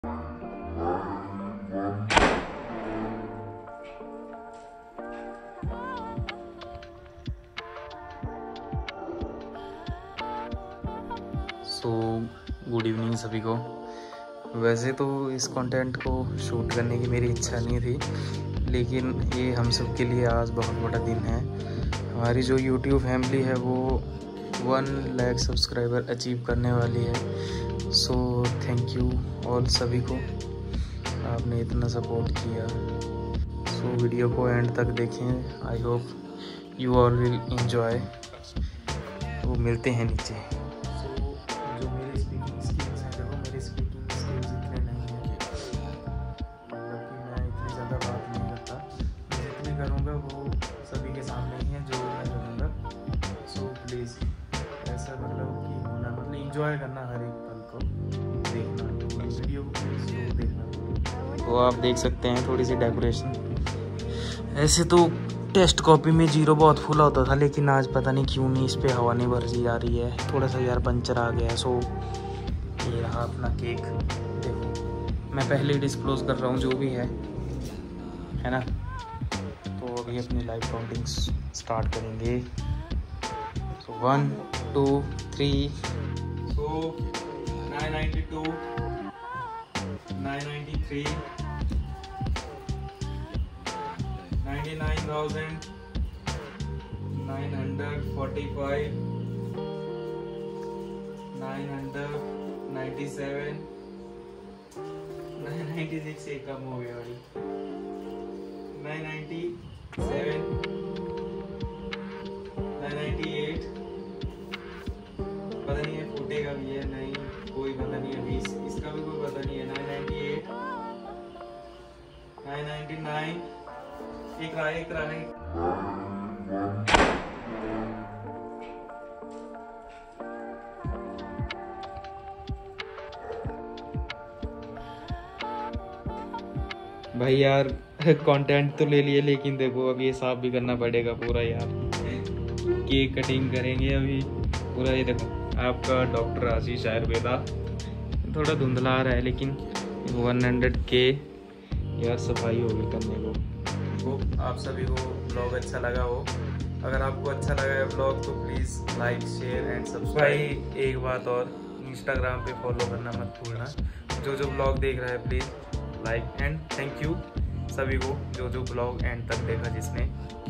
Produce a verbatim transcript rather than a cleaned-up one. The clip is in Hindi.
सो गुड इवनिंग सभी को। वैसे तो इस कंटेंट को शूट करने की मेरी इच्छा नहीं थी, लेकिन ये हम सब के लिए आज बहुत बड़ा दिन है। हमारी जो यूट्यूब फैमिली है वो वन लाख सब्सक्राइबर अचीव करने वाली है। सो थैंक यू ऑल सभी को, आपने इतना सपोर्ट किया। सो so, वीडियो को एंड तक देखें। I hope you all will enjoy. वो मिलते हैं नीचे। जो मेरी स्पीकिंग स्किल्स हैं, देखो मेरी स्पीकिंग स्किल्स इतने नहीं हैं, मतलब कि मैं इतनी ज़्यादा बात नहीं करता। मैं जितनी करूँगा वो सभी के सामने ही है जो मैं करूँगा। सो प्लीज़ ऐसा मतलब कि होना, मतलब इंजॉय करना हर एक पल को, देखना वीडियो को प्लीज़ जरूर देखना। तो आप देख सकते हैं थोड़ी सी डेकोरेशन। ऐसे तो टेस्ट कॉपी में जीरो बहुत फुल होता था, लेकिन आज पता नहीं क्यों नहीं इस पर हवा नहीं भरती जा रही है। थोड़ा सा यार पंचर आ गया है। सो ये रहा अपना केक। देखो मैं पहले ही डिस्क्लोज कर रहा हूँ जो भी है है ना। तो अभी अपनी लाइव काउंटिंग स्टार्ट करेंगे। So one two three. So nine ninety two, nine ninety three, ninety-nine thousand nine hundred forty-five, nine hundred ninety-seven, nine ninety-six एक कम हो गया भाई, nine ninety-seven, nine ninety-eight, पता नहीं है फूटेगा भी है नहीं, कोई पता नहीं अभी इस, इसका भी कोई पता नहीं है। nine ninety-eight, nine ninety-nine, एक रहा एक रहा है। भाई यार कंटेंट तो ले लिए, लेकिन देखो अब ये साफ भी करना पड़ेगा पूरा यार। केक कटिंग करेंगे अभी पूरा। ये देखो आपका डॉक्टर आशीष आयुर्वेदा, थोड़ा धुंधला आ रहा है, लेकिन वन हंड्रेड के यार सफाई होगी करने को। तो आप सभी को ब्लॉग अच्छा लगा हो, अगर आपको अच्छा लगा है ब्लॉग तो please like share and subscribe. एक बात और, इंस्टाग्राम पे फॉलो करना मत भूलना। जो जो ब्लॉग देख रहा है please like and thank you सभी को जो जो ब्लॉग एंड तक देखा जिसने।